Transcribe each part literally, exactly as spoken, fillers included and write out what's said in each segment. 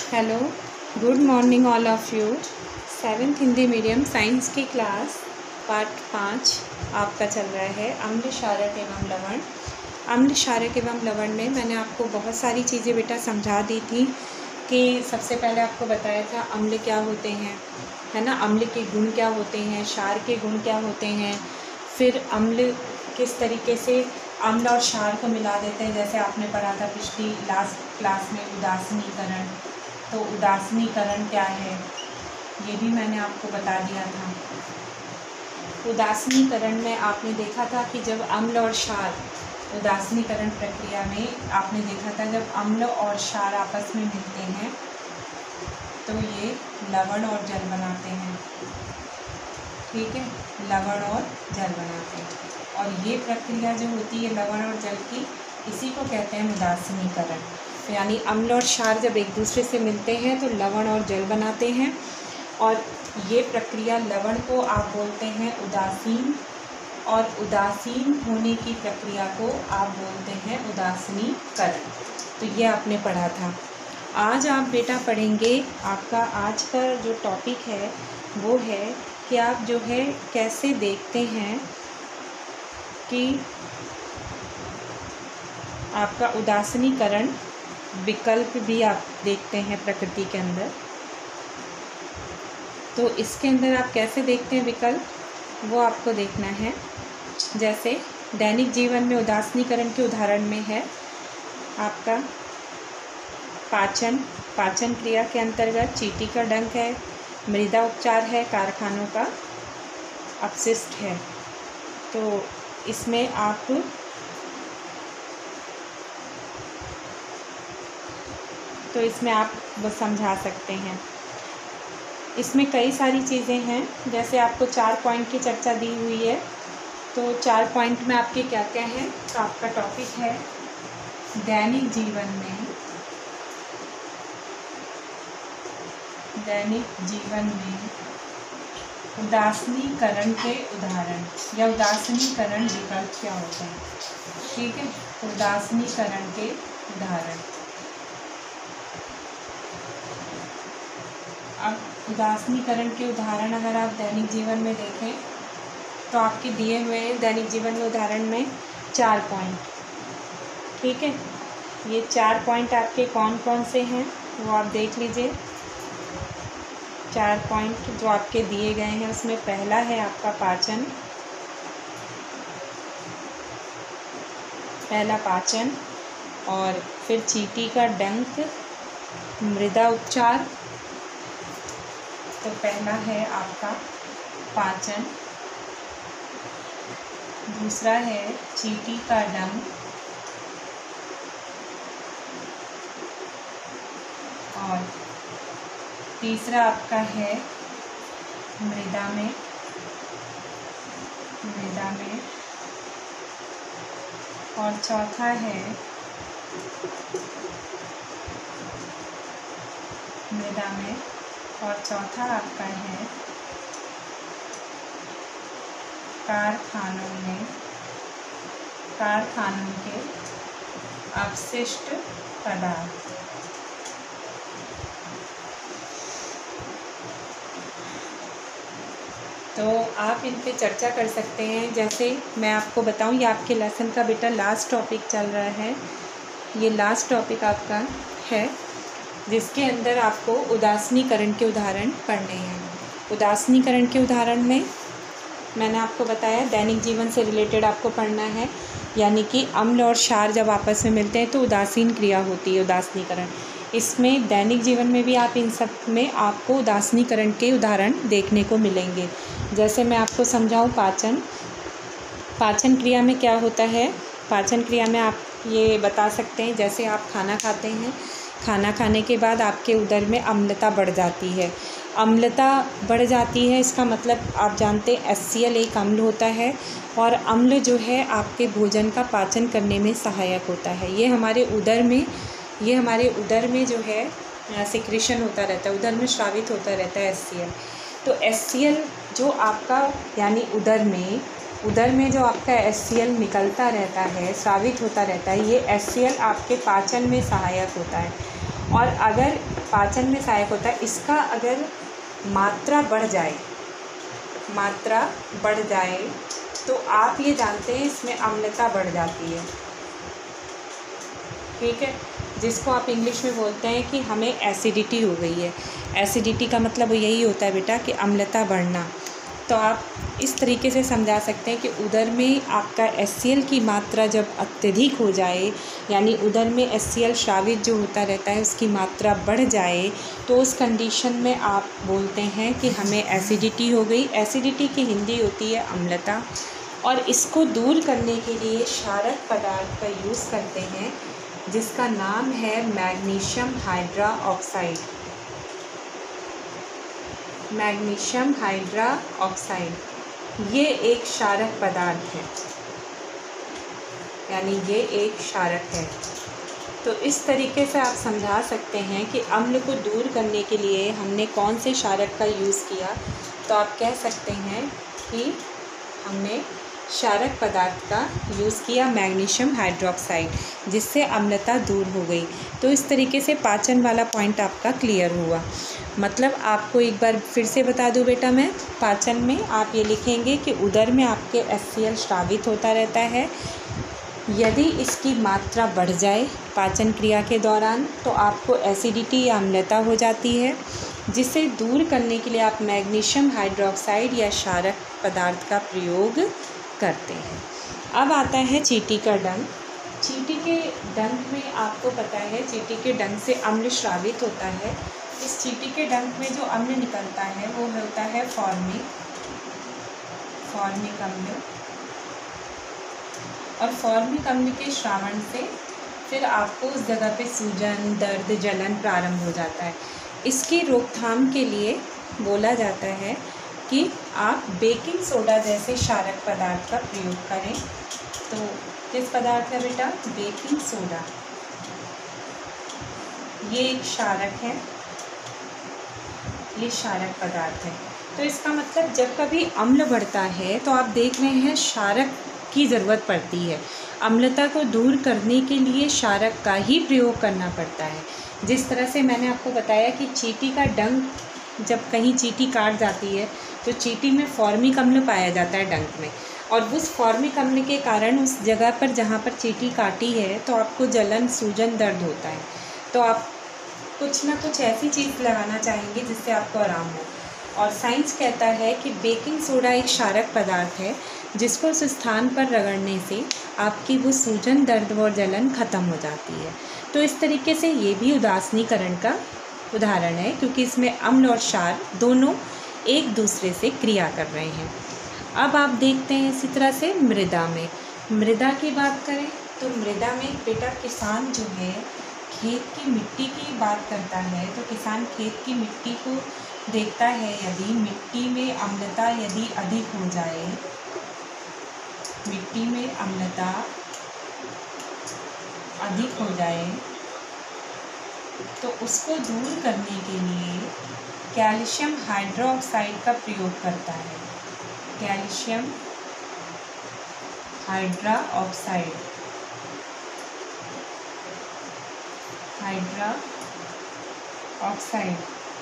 Hello, good morning all of you. Seventh Hindi medium science की class part पाँच आपका चल रहा है अम्ल क्षारक एवं लवण। अम्ल क्षारक एवं लवण में मैंने आपको बहुत सारी चीज़ें बेटा समझा दी थी कि सबसे पहले आपको बताया था अम्ल क्या होते हैं, है ना, अम्ल के गुण क्या होते हैं, क्षार के गुण क्या होते हैं, फिर अम्ल किस तरीके से अम्ल और क्षार को मिला देते हैं। जैसे आपने पढ़ा था पिछली लास्ट क्लास में उदासीनीकरण, तो उदासीनीकरण क्या है ये भी मैंने आपको बता दिया था। उदासीनीकरण में आपने देखा था कि जब अम्ल और क्षार, उदासीनीकरण प्रक्रिया में आपने देखा था जब अम्ल और क्षार आपस में मिलते हैं तो ये लवण और जल बनाते हैं। ठीक है, लवण और जल बनाते हैं, और ये प्रक्रिया जो होती है लवण और जल की, इसी को कहते हैं उदासीनीकरण। यानी अम्ल और क्षार जब एक दूसरे से मिलते हैं तो लवण और जल बनाते हैं, और ये प्रक्रिया लवण को आप बोलते हैं उदासीन, और उदासीन होने की प्रक्रिया को आप बोलते हैं उदासीनीकरण। तो ये आपने पढ़ा था। आज आप बेटा पढ़ेंगे, आपका आज का जो टॉपिक है वो है कि आप जो है कैसे देखते हैं कि आपका उदासीनीकरण विकल्प भी आप देखते हैं प्रकृति के अंदर। तो इसके अंदर आप कैसे देखते हैं विकल्प, वो आपको देखना है। जैसे दैनिक जीवन में उदासीनीकरण के उदाहरण में है आपका पाचन, पाचन क्रिया के अंतर्गत चींटी का डंक है, मृदा उपचार है, कारखानों का अपशिष्ट है। तो इसमें आप तो इसमें आप वो समझा सकते हैं। इसमें कई सारी चीज़ें हैं, जैसे आपको चार पॉइंट की चर्चा दी हुई है, तो चार पॉइंट में आपके क्या क्या है। तो आपका टॉपिक है दैनिक जीवन में दैनिक जीवन में उदासीनीकरण के उदाहरण या उदासीनीकरण विकल्प क्या होते हैं। ठीक है, उदासीनीकरण के उदाहरण। अब उदासीनीकरण के उदाहरण अगर आप दैनिक जीवन में देखें तो आपके दिए हुए हैं दैनिक जीवन में उदाहरण में चार पॉइंट। ठीक है, ये चार पॉइंट आपके कौन कौन से हैं वो आप देख लीजिए। चार पॉइंट जो आपके दिए गए हैं उसमें पहला है आपका पाचन, पहला पाचन, और फिर चींटी का डंक, मृदा उपचार। तो पहला है आपका पाचन, दूसरा है चींटी का डंक, और तीसरा आपका है मृदा में मृदा में और चौथा है मृदा में और चौथा आपका है कारखानों में कारखानों के अपशिष्ट पदार्थ। तो आप इन पे चर्चा कर सकते हैं। जैसे मैं आपको बताऊं, ये आपके लेसन का बेटा लास्ट टॉपिक चल रहा है, ये लास्ट टॉपिक आपका है जिसके अंदर आपको उदासीनीकरण के उदाहरण पढ़ने हैं। उदासीनीकरण के उदाहरण में मैंने आपको बताया दैनिक जीवन से रिलेटेड आपको पढ़ना है, यानी कि अम्ल और क्षार जब आपस में मिलते हैं तो उदासीन क्रिया होती है, उदासीनीकरण। इसमें दैनिक जीवन में भी आप इन सब में आपको उदासीनीकरण के उदाहरण देखने को मिलेंगे। जैसे मैं आपको समझाऊं, पाचन पाचन क्रिया में क्या होता है। पाचन क्रिया में आप ये बता सकते हैं, जैसे आप खाना खाते हैं, खाना खाने के बाद आपके उदर में अम्लता बढ़ जाती है। अम्लता बढ़ जाती है इसका मतलब आप जानते हैं एच सी एल एक अम्ल होता है, और अम्ल जो है आपके भोजन का पाचन करने में सहायक होता है। ये हमारे उदर में ये हमारे उदर में जो है सिक्रेशन होता रहता है, उदर में स्रावित होता रहता है एच सी एल। तो एच सी एल जो आपका यानी उदर में उदर में जो आपका एच सी एल निकलता रहता है, स्रावित होता रहता है, ये एच सी एल आपके पाचन में सहायक होता है। और अगर पाचन में सहायक होता है, इसका अगर मात्रा बढ़ जाए मात्रा बढ़ जाए तो आप ये जानते हैं इसमें अम्लता बढ़ जाती है। ठीक है, जिसको आप इंग्लिश में बोलते हैं कि हमें एसिडिटी हो गई है। एसिडिटी का मतलब यही होता है बेटा कि अम्लता बढ़ना। तो आप इस तरीके से समझा सकते हैं कि उदर में आपका एच सी एल की मात्रा जब अत्यधिक हो जाए, यानी उदर में एच सी एल स्रावित जो होता रहता है उसकी मात्रा बढ़ जाए, तो उस कंडीशन में आप बोलते हैं कि हमें एसिडिटी हो गई। एसिडिटी की हिंदी होती है अम्लता, और इसको दूर करने के लिए क्षारक पदार्थ का यूज़ करते हैं जिसका नाम है magnesium hydroxide. Magnesium hydroxide ये एक क्षारक पदार्थ है, यानी ये एक क्षारक है। तो इस तरीके से आप समझा सकते हैं कि अम्ल को दूर करने के लिए हमने कौन से क्षारक का यूज़ किया। तो आप कह सकते हैं कि हमने क्षारक पदार्थ का यूज़ किया मैग्नीशियम हाइड्रोक्साइड, जिससे अम्लता दूर हो गई। तो इस तरीके से पाचन वाला पॉइंट आपका क्लियर हुआ। मतलब आपको एक बार फिर से बता दूं बेटा, मैं पाचन में आप ये लिखेंगे कि उदर में आपके एच सी एल स्रावित होता रहता है। यदि इसकी मात्रा बढ़ जाए पाचन क्रिया के दौरान तो आपको एसिडिटी या अम्लता हो जाती है, जिसे दूर करने के लिए आप मैग्नीशियम हाइड्रोक्साइड या क्षारक पदार्थ का प्रयोग करते हैं। अब आता है चींटी का डंक। चींटी के डंक में आपको पता है चींटी के डंक से अम्ल स्रावित होता है। इस चींटी के डंक में जो अम्ल निकलता है वो होता है फॉर्मिक फॉर्मिक अम्ल, और फॉर्मिक अम्ल के श्रावण से फिर आपको उस जगह पे सूजन, दर्द, जलन प्रारंभ हो जाता है। इसकी रोकथाम के लिए बोला जाता है कि आप बेकिंग सोडा जैसे क्षारक पदार्थ का प्रयोग करें। तो किस पदार्थ है बेटा? Baking soda. ये एक क्षारक है, ये क्षारक पदार्थ है। तो इसका मतलब जब कभी अम्ल बढ़ता है तो आप देख रहे हैं क्षारक की ज़रूरत पड़ती है। अम्लता को दूर करने के लिए क्षारक का ही प्रयोग करना पड़ता है। जिस तरह से मैंने आपको बताया कि चींटी का डंक, जब कहीं चींटी काट जाती है तो चींटी में फॉर्मिक अम्ल पाया जाता है डंक में, और उस फॉर्मिक अम्ल के कारण उस जगह पर जहाँ पर चींटी काटी है तो आपको जलन, सूजन, दर्द होता है। तो आप कुछ ना कुछ ऐसी चीज़ लगाना चाहेंगे जिससे आपको आराम हो। और साइंस कहता है कि बेकिंग सोडा एक क्षारक पदार्थ है जिसको उस स्थान पर रगड़ने से आपकी वो सूजन, दर्द और जलन ख़त्म हो जाती है। तो इस तरीके से ये भी उदासीनीकरण का उदाहरण है, क्योंकि इसमें अम्ल और क्षार दोनों एक दूसरे से क्रिया कर रहे हैं। अब आप देखते हैं इसी तरह से मृदा में मृदा की बात करें तो मृदा में बेटा किसान जो है खेत की मिट्टी की बात करता है। तो किसान खेत की मिट्टी को देखता है, यदि मिट्टी में अम्लता यदि अधिक हो जाए, मिट्टी में अम्लता अधिक हो जाए तो उसको दूर करने के लिए कैल्शियम हाइड्रोक्साइड का प्रयोग करता है। Calcium hydroxide hydroxide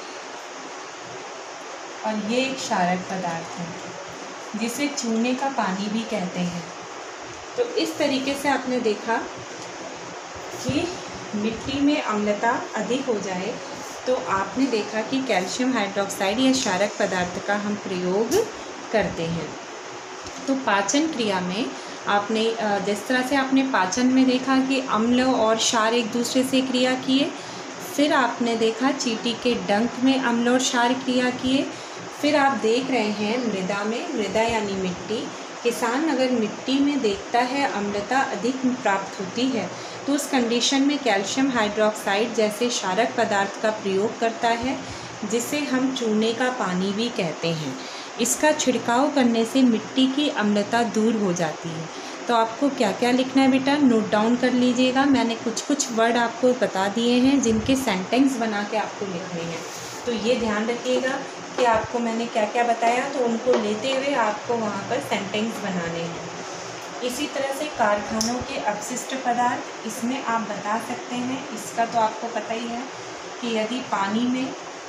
और ये एक क्षारक पदार्थ है जिसे चूने का पानी भी कहते हैं। तो इस तरीके से आपने देखा कि मिट्टी में अम्लता अधिक हो जाए तो आपने देखा कि कैल्शियम हाइड्रोक्साइड या क्षारक पदार्थ का हम प्रयोग करते हैं। तो पाचन क्रिया में आपने जिस तरह से आपने पाचन में देखा कि अम्ल और क्षार एक दूसरे से क्रिया किए, फिर आपने देखा चींटी के डंक में अम्ल और क्षार क्रिया किए, फिर आप देख रहे हैं मृदा में, मृदा यानी मिट्टी, किसान अगर मिट्टी में देखता है अम्लता अधिक प्राप्त होती है तो उस कंडीशन में कैल्शियम हाइड्रोक्साइड जैसे क्षारक पदार्थ का प्रयोग करता है, जिसे हम चूने का पानी भी कहते हैं। इसका छिड़काव करने से मिट्टी की अम्लता दूर हो जाती है। तो आपको क्या क्या लिखना है बेटा, नोट डाउन कर लीजिएगा। मैंने कुछ कुछ वर्ड आपको बता दिए हैं जिनके सेंटेंस बना के आपको लिखने हैं। तो ये ध्यान रखिएगा कि आपको मैंने क्या क्या बताया, तो उनको लेते हुए आपको वहाँ पर सेंटेंस बनाने हैं। इसी तरह से कारखानों के अपशिष्ट पदार्थ, इसमें आप बता सकते हैं, इसका तो आपको पता ही है कि यदि पानी में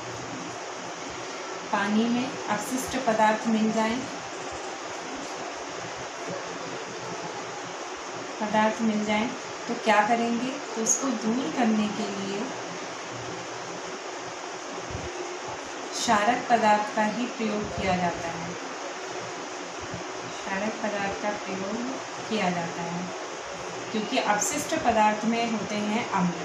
पानी में अपशिष्ट पदार्थ मिल जाएं पदार्थ मिल जाएं तो क्या करेंगे, तो उसको दूर करने के लिए क्षारक पदार्थ का ही प्रयोग किया जाता है। क्षारक पदार्थ का प्रयोग किया जाता है क्योंकि अपशिष्ट पदार्थ में होते हैं अम्ल।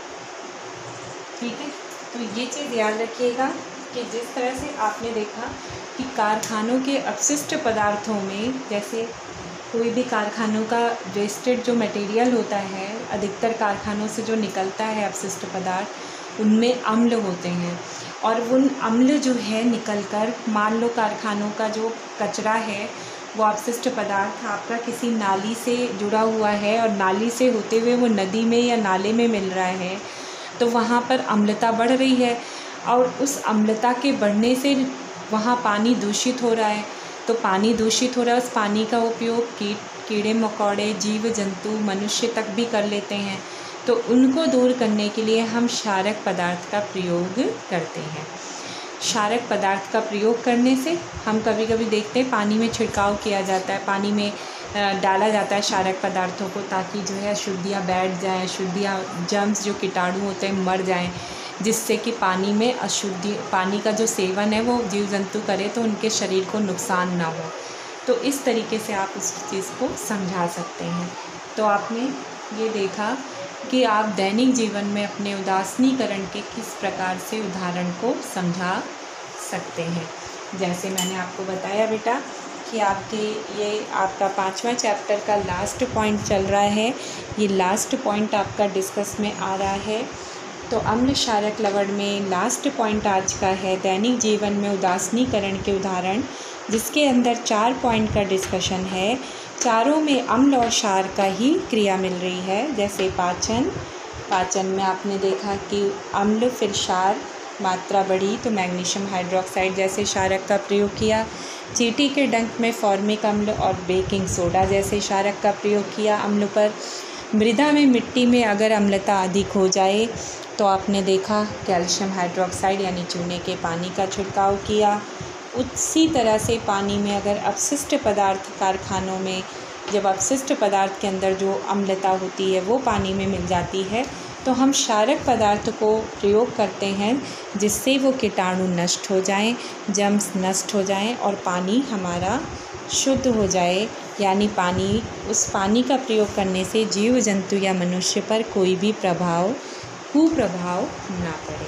ठीक है, तो ये चीज़ याद रखिएगा कि जिस तरह से आपने देखा कि कारखानों के अपशिष्ट पदार्थों में, जैसे कोई भी कारखानों का वेस्टेड जो मटेरियल होता है, अधिकतर कारखानों से जो निकलता है अपशिष्ट पदार्थ, उनमें अम्ल होते हैं और उन अम्ल जो है निकलकर, मान लो कारखानों का जो कचरा है वो अपशिष्ट पदार्थ आपका किसी नाली से जुड़ा हुआ है और नाली से होते हुए वो नदी में या नाले में मिल रहा है, तो वहाँ पर अम्लता बढ़ रही है और उस अम्लता के बढ़ने से वहाँ पानी दूषित हो रहा है। तो पानी दूषित हो रहा है, उस पानी का उपयोग कीट कीड़े मकोड़े, जीव जंतु, मनुष्य तक भी कर लेते हैं। तो उनको दूर करने के लिए हम क्षारक पदार्थ का प्रयोग करते हैं। क्षारक पदार्थ का प्रयोग करने से हम कभी कभी देखते हैं पानी में छिड़काव किया जाता है, पानी में डाला जाता है क्षारक पदार्थों को, ताकि जो है अशुद्धियाँ बैठ जाएँ, अशुद्धियाँ, जर्म्स जो कीटाणु होते हैं मर जाएँ, जिससे कि पानी में अशुद्धि पानी का जो सेवन है वो जीव जंतु करे तो उनके शरीर को नुकसान ना हो। तो इस तरीके से आप उस चीज़ को समझा सकते हैं। तो आपने ये देखा कि आप दैनिक जीवन में अपने उदासीनीकरण के किस प्रकार से उदाहरण को समझा सकते हैं। जैसे मैंने आपको बताया बेटा कि आपके ये आपका पाँचवा चैप्टर का लास्ट पॉइंट चल रहा है, ये लास्ट पॉइंट आपका डिस्कस में आ रहा है। तो अम्ल क्षारक लवण में लास्ट पॉइंट आज का है दैनिक जीवन में उदासीनीकरण के उदाहरण, जिसके अंदर चार पॉइंट का डिस्कशन है। चारों में अम्ल और क्षार का ही क्रिया मिल रही है। जैसे पाचन पाचन में आपने देखा कि अम्ल फिर क्षार, मात्रा बढ़ी तो मैग्नीशियम हाइड्रोक्साइड जैसे क्षारक का प्रयोग किया। चींटी के डंक में फॉर्मिक अम्ल और बेकिंग सोडा जैसे क्षारक का प्रयोग किया अम्ल पर। मृदा में मिट्टी में अगर अम्लता अधिक हो जाए तो आपने देखा कैल्शियम हाइड्रोक्साइड यानी चूने के पानी का छिड़काव किया। उसी तरह से पानी में अगर अपशिष्ट पदार्थ कारखानों में, जब अपशिष्ट पदार्थ के अंदर जो अम्लता होती है वो पानी में मिल जाती है, तो हम क्षारक पदार्थ को प्रयोग करते हैं जिससे वो कीटाणु नष्ट हो जाएं, जर्म्स नष्ट हो जाएं और पानी हमारा शुद्ध हो जाए। यानी पानी उस पानी का प्रयोग करने से जीव जंतु या मनुष्य पर कोई भी प्रभाव कुप्रभाव ना पड़े।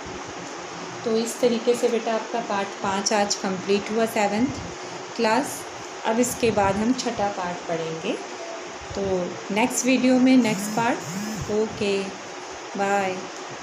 तो इस तरीके से बेटा आपका पार्ट पाँच आज कंप्लीट हुआ, सेवन्थ क्लास। अब इसके बाद हम छठा पार्ट पढ़ेंगे। तो नेक्स्ट वीडियो में नेक्स्ट पार्ट। Okay bye.